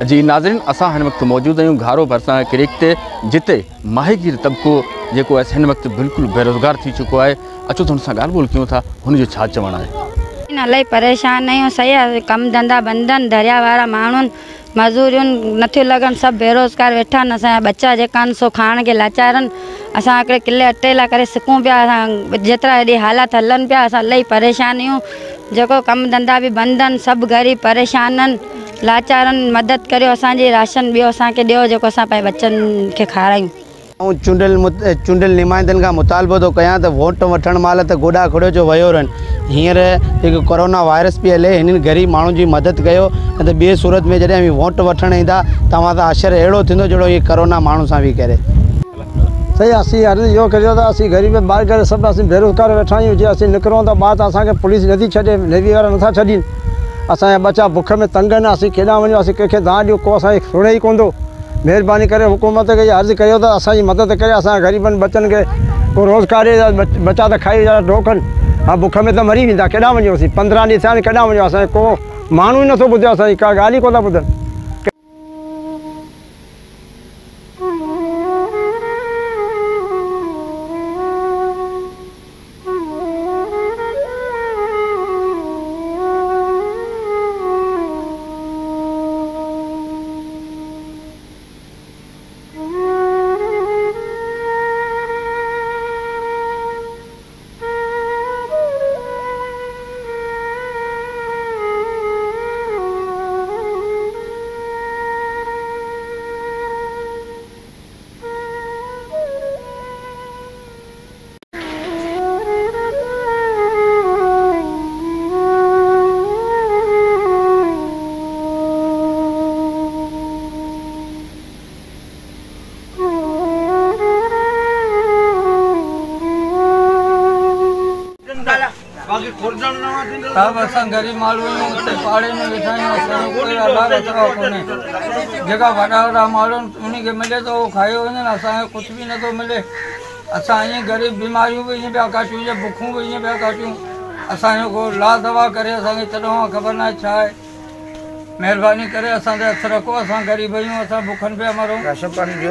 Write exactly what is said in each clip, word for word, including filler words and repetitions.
जी नाज़रीन, असां हिन वक़्तु मौजूद आहियूं घारो भरिसां क्रीक ते, जिते माहीगीर तबको जेको आहे हिन वक़्तु बिल्कुलु बेरोज़गार थी चुको आहे। अचो त हुन सां ॻाल्हि ॿोल कयूं था, हुनजो छा चवणु आहे। इलाही परेशान आहियूं, सही आहे, कमु धंधा बंदि आहिनि, दरिया वारा माण्हुनि मज़ूरियुनि नथियूं लॻनि, सभु बेरोज़गार वेठा आहिनि। असांजा बच्चा जेका आहिनि सो खाइण खे लाचार आहिनि। असां हिकिड़े किले अटे लाइ करे सिकूं पिया, असां जेतिरा हेॾी हालात हलनि पिया, असां इलाही परेशान आहियूं। जेको कमु धंधा बि बंदि आहिनि, सभु ग़रीब परेशान आहिनि, लाचार आहिनि। मदद करियो, असांजी राशन ॿियो असांखे ॾियो, जेको असां पंहिंजे बच्चनि खे खारायूं। ऐं चूंडियल चूंडियल नुमाइंदनि खां मुतालबो थो कयां त वोट वठण महिल त गोॾा खोड़े जो वियो रहनि। हींअर जेको कोरोना वायरस पई हले, हिननि ग़रीब माण्हुनि जी मदद कयो, न त ॿिए सूरत में जॾहिं वोट वठणु ईंदा तव्हां त अशर अहिड़ो थींदो जहिड़ो हीअ कोरोना माण्हू सां बि करे। सही असीं हर इहो करियो त असीं ग़रीब ॿार करे सभु असीं बेरोज़गार वेठा आहियूं। जीअं असीं निकिरूं त ॿार त असांखे पुलिस नथी छॾे, नेवी वारा नथा छॾीनि। असांजा बच्चा बुख में तंग आहिनि, असीं केॾांहुं वञूं, असीं कंहिंखे दान ॾियूं, को असांखे सुणे ई कोन थो। महिरबानी करे हुकूमत खे अर्ज़ु करियो त असांजी मदद करे, असां ग़रीबनि बच्चनि खे को रोज़गार जा बच्चा त खाई वेंदा ढोकनि, हा बुख में त मरी वेंदा। केॾांहुं वञूं असीं, पंद्रहं ॾींहं थिया आहिनि, केॾांहुं वञूं, असांखे को माण्हू ई नथो ॿुधे, असांजी का ॻाल्हि ई कोन था ॿुधनि। सब असां गरीब माण्हू आहियूं, उते पाड़े में वेठा आहियूं, असांजो कोई अलाह अथव कोन्हे। जेका वॾा वॾा माण्हू उन खे मिले थो उहो खाई वञनि, असांखे कुझु बि नथो मिले। असां ईअं ग़रीब बीमारियूं बि ईअं पिया काटियूं, ईअं बुखूं बि ईअं पिया काटियूं। असांजो को इलाज दवा करे असांखे तॾहिं ख़बर न आहे छा आहे। महिरबानी करे असां ते हथु रखो, असां ग़रीब आहियूं, असां बुखनि पिया मरूं। राशन पाणी ॾियो।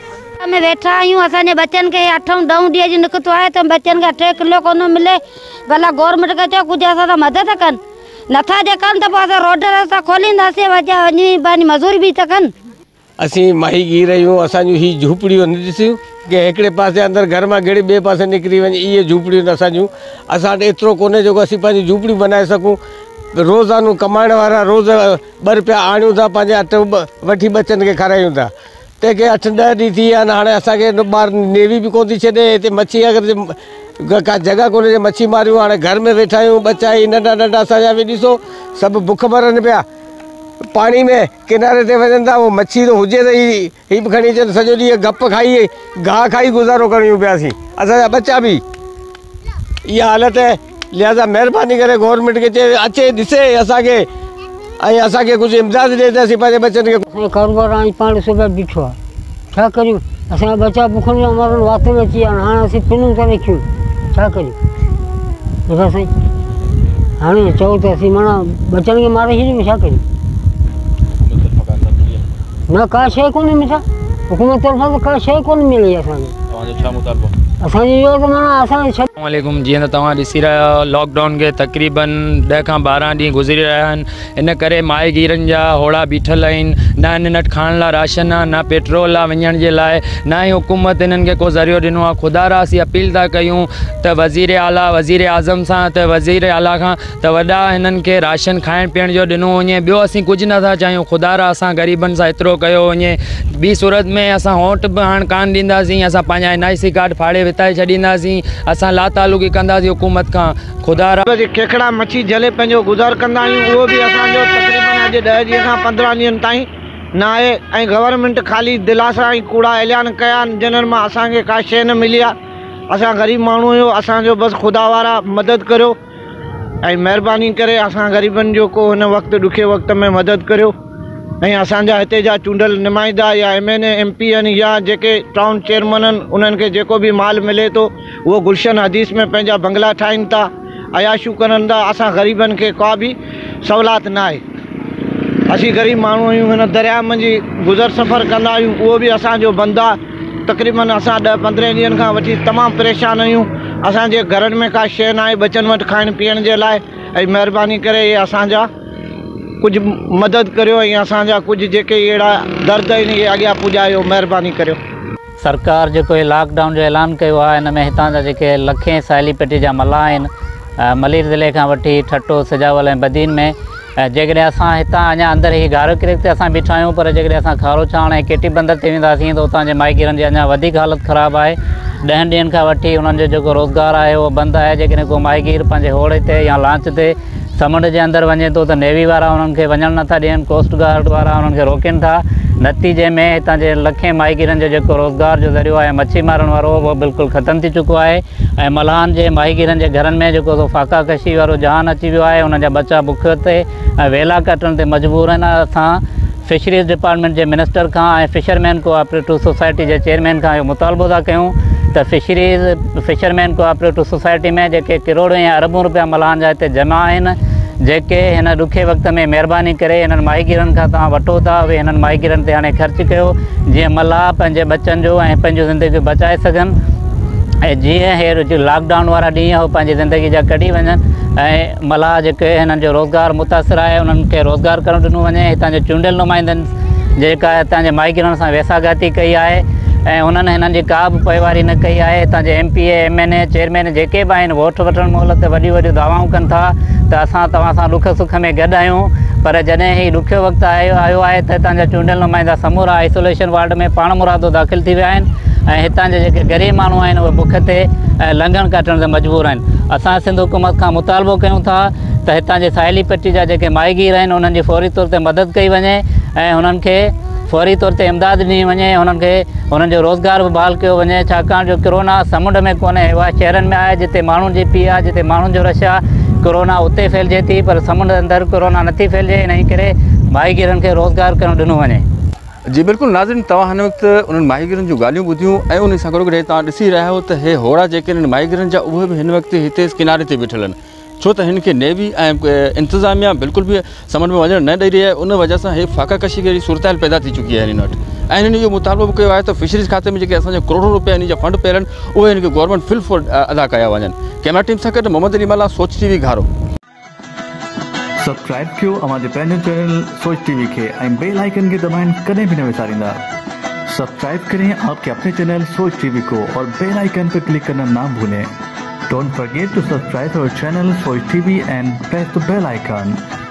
में वेठा आहियूं, असांजे बच्चनि खे अठूं ॾहों ॾींहं जी निकितो आहे त बच्चनि खे अठे किलो कोन मिले। भला गवर्नमेंट खे चयो कुझु असां सां मदद कनि, नथा जे कनि त पोइ असां रोड रस्ता खोलींदासीं, बच्चा वञी पंहिंजी मज़ूरी बि था कनि। असीं माहीगीर आहियूं, असांजूं ही झूपड़ियूं न ॾिसियूं की हिकिड़े पासे अंदरि घर मां गेड़े ॿिए पासे निकिरी वञे, इहे झूपड़ियूं आहिनि असांजूं। असां वटि एतिरो कोन्हे जेको असीं पंहिंजी झूपड़ियूं बनाए सघूं। रोज़ानो कमाइण वारा रोज़ ॿ रुपया आणियूं था, पंहिंजे अटो वठी बच्चनि खे खारायूं था। तंहिंखे अठ ॾह ॾींहं थी विया आहिनि, हाणे असांखे ॿार नेवी बि कोन थी छॾे, हिते मच्छी अगरि का जॻह कोन्हे मच्छी मारियूं, हाणे घर में वेठा आहियूं। बच्चा ई नंढा नंढा असांजा बि ॾिसो सभु बुख मरनि पिया। पाणी में किनारे ते वञनि था, उहो मच्छी त हुजे त ही ही बि खणी अचनि, सॼो ॾींहुं गप खाई गाह खाई गुज़ारो करियूं पियासीं, असांजा बच्चा बि। इहा हालत आहे, लिहाज़ा महिरबानी करे गवर्नमेंट खे चए अचे ॾिसे असांखे, ऐं असांखे कुझु इमदाद ॾिए त असीं पंहिंजे बच्चनि खे। कारोबार हाणे पाण सुबुह बीठो आहे, छा करियूं? असांजा बच्चा बुखनि जा मरनि, वात में अची विया आहिनि, हाणे असीं पिनूं था रखियूं, छा करियूं? ॿुधा साईं, हाणे चओ त असीं माना बच्चनि खे मारे छॾियूं, छा करियूं? न का शइ कोन्हे मिठा, हुकूमत तरफ़ां त का शइ कोन मिली असांखे। असांजी इहो त माना असांखे छॾ। अस्सलामुअलैकुम, जीअं त तव्हां ॾिसी रहिया आहियो लॉकडाउन खे तक़रीबन ॾह खां ॿारहं ॾींहं गुज़री रहिया आहिनि। इन करे माहीगीरनि जा होड़ा बीठल आहिनि, न हिननि वटि खाइण लाइ राशन आहे, न पेट्रोल आहे वञण जे लाइ, न ई हुकूमत हिननि खे को ज़रियो ॾिनो आहे। ख़ुदा रा असीं अपील था कयूं त वज़ीर आला वज़ीर आज़म सां त वज़ीर आला खां त वॾा हिननि खे राशन खाइण पीअण जो ॾिनो वञे। ॿियो असीं कुझु नथा चाहियूं, ख़ुदा रा असां ग़रीबनि सां एतिरो कयो वञे। ॿी सूरत में असां वोट बि हाणे कान ॾींदासीं, असां पंहिंजा एन आई सी कार्ड फाड़े विताए छॾींदासीं, असां लातालुकी कंदासीं हुकूमत खां। ख़ुदा रा केकड़ा मच्छी झले पंहिंजो गुज़ार कंदा आहियूं, उहो बि असांजो तक़रीबन अॼु ॾह ॾींहं खां पंद्रहं ॾींहंनि ताईं न आहे। ऐं गवर्नमेंट ख़ाली दिलासा ऐं कूड़ा ऐलान कया आहिनि, जिन्हनि मां असांखे का शइ न मिली आहे। असां ग़रीब माण्हू आहियूं, असांजो बसि ख़ुदा वारा मदद करियो ऐं महिरबानी करे असां ग़रीबनि जो को हिन वक़्तु ॾुखे वक़्त में मदद करियो। ऐं असांजा हिते जा चूंडियल नुमाइंदा या M N A M P आहिनि या जेके टाउन चेयरमैन आहिनि, उन्हनि खे जेको बि माल मिले थो उहो गुलशन हदीस में पंहिंजा बंगला ठाहिनि था, अयाशूं करनि था। असां ग़रीबनि खे का बि सहूलियत न आहे। असीं ग़रीब माण्हू आहियूं, हिन दरिया मंझि गुज़र सफ़र कंदा आहियूं, उहो बि असांजो बंदि आहे। तक़रीबन असां ॾह पंद्रहं ॾींहंनि खां वठी तमामु परेशान आहियूं। असांजे घरनि में का शइ न आहे बचनि वटि खाइण पीअण जे लाइ। ऐं महिरबानी करे इहे असांजा कुझु मदद करियो ऐं असांजा कुझु जेके अहिड़ा दर्द आहिनि इहे अॻियां पुॼायो, महिरबानी करियो। सरकार जेको इहे लॉकडाउन जो ऐलान कयो आहे, हिन में हितां जा जेके लखे साहिली पट्टी जा मल्हाह आहिनि, मलीर ज़िले खां वठी ठटो सिजावल ऐं बदीन में, जेकॾहिं असां हितां अञा अंदरि ई गारो किरिक ते असां बीठा आहियूं, पर जेकॾहिं असां खारो छाण ऐं केटी बंदर ते वेंदासीं त उतां जे माईगीरनि जी अञा वधीक हालत ख़राबु आहे। ॾहनि ॾींहंनि खां वठी उन्हनि जो जेको रोज़गारु आहे उहो बंदि आहे। जेकॾहिं को माहीगीर पंहिंजे होड़े ते या लांच ते समुंड जे अंदरि वञे थो त नेवी वारा उन्हनि खे वञणु नथा ॾियनि, कोस्ट गार्ड वारा उन्हनि खे रोकनि था। नतीजे में हितां जे लखे माहीगीरनि जो जेको रोज़गार जो ज़रियो आहे मच्छी मारण वारो, उहो बिल्कुलु ख़तमु थी चुको आहे। ऐं मल्हानि जे माहीगीरनि जे घरनि में जेको सो फाका कशी वारो जहान अची वियो आहे। उन्हनि जा बचा बुख ते ऐं वेला कटण ते मजबूर आहिनि। असां फिशरीज़ डिपार्टमेंट जे मिनिस्टर खां ऐं फिशरमैन कोऑपरेटिव सोसाइटी जे चेयरमैन खां इहो मुतालबो था कयूं त फिशरीज़ फिशरमैन कोऑपरेटिव सोसाइटी में जेके किरोड़ों या अरबूं रुपया मल्हानि जा हिते जमा आहिनि, जेके हिन ॾुखे वक़्त में महिरबानी करे हिननि माहीगीरनि खां तव्हां वठो था, उहे हिननि माहीगीरनि ते हाणे ख़र्चु कयो, जीअं मल्हाह पंहिंजे बचनि जो ऐं पंहिंजो ज़िंदगी बचाए सघनि। ऐं जीअं हे लॉकडाउन वारा ॾींहं उहे पंहिंजी ज़िंदगी जा कढी वञनि ऐं मल्हाह जेके हिननि जो रोज़गारु मुतासिर आहे उन्हनि खे रोज़गारु करणु ॾिनो वञे। हितां जे चूंडियल नुमाइंदनि जेका हितां जे माहीगीरनि सां वेसाघाती कई आहे ऐं उन्हनि हिननि जी का बि पोइवारी न कई आहे। हितां जे M P A M N A chairman जेके बि आहिनि वोट वठण महिल त वॾियूं वॾियूं दावाऊं कनि था त असां तव्हां सां ॾुख सुख में गॾु आहियूं, पर जॾहिं ही ॾुखियो वक़्तु आयो आयो आहे त हितां जा चूंडियल नुमाइंदा समूरा आइसोलेशन वार्ड में पाण मुरादो दाख़िल थी विया आहिनि ऐं हितां जे जेके ग़रीब माण्हू आहिनि उहे बुख ते ऐं लंघण कटण ते मजबूर आहिनि। असां सिंध हुकूमत खां मुतालबो कयूं था त हितां जे साहिली पट्टी जा जेके माहीगीर आहिनि उन्हनि जी फौरी तौर ते मदद कई वञे ऐं हुननि खे फौरी तौर ते इमदाद ॾिनी वञे, हुननि खे हुननि जो रोज़गार बि बहाल कयो वञे। छाकाणि जो कोरोना समुंड में कोन्हे, उहा शहरनि में आहे जिते माण्हुनि जी पी आहे, जिते माण्हुनि जो रश आहे। कोरोना उते फैलिजे थी पर समुंड अंदरि कोरोना नथी फैलिजे, इन करे माहीगीरनि खे रोज़गार करणु ॾिनो वञे। जी बिल्कुलु नाज़रीन, तव्हां हिन वक़्तु उन्हनि माहीगीरनि जूं ॻाल्हियूं ॿुधियूं ऐं उन सां गॾोगॾु तव्हां ॾिसी रहिया आहियो त हे होड़ा जेके आहिनि माहीगीरनि जा उहे बि हिन वक़्तु हिते किनारे ते बीठल आहिनि, छो त हिन खे नेवी ऐं इंतिज़ामिया बिल्कुलु बि समुंड में वञणु न ॾेई रही आहे। उन वजह सां हे फाका कशी जहिड़ी सूरत हाल पैदा थी चुकी आहे हिन वटि ऐं हिननि इहो मुतालबो बि कयो आहे त फिशरीज़ खाते में जेके असांजा करोड़ों रुपया हिन जा फंड पियल आहिनि उहे हिन खे गवर्नमेंट फिल फॉर अदा कया वञनि। कैमरा टीम सां गॾु मोहम्मद अली मला, सोच टीवी घारो। सब्सक्राइब कयो असांजे पंहिंजे चैनल सोच टीवी खे ऐं बेल आइकन खे दबाइण कॾहिं बि न विसारींदा। सब्सक्राइब करें आपके अपने चैनल सोच टीवी को और बेल आइकन पर क्लिक करना ना भूलें। Don't forget to subscribe our channel Soch T V and press the bell icon.